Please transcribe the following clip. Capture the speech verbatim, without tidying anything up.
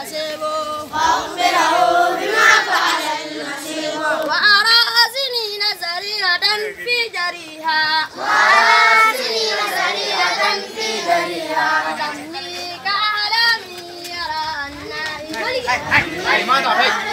الحسيب فأخبره بما فعل المسيح وأرى سنين سريرة في جريها وأرى سنين سريرة في جريها تملي كأعلامي يرى النائب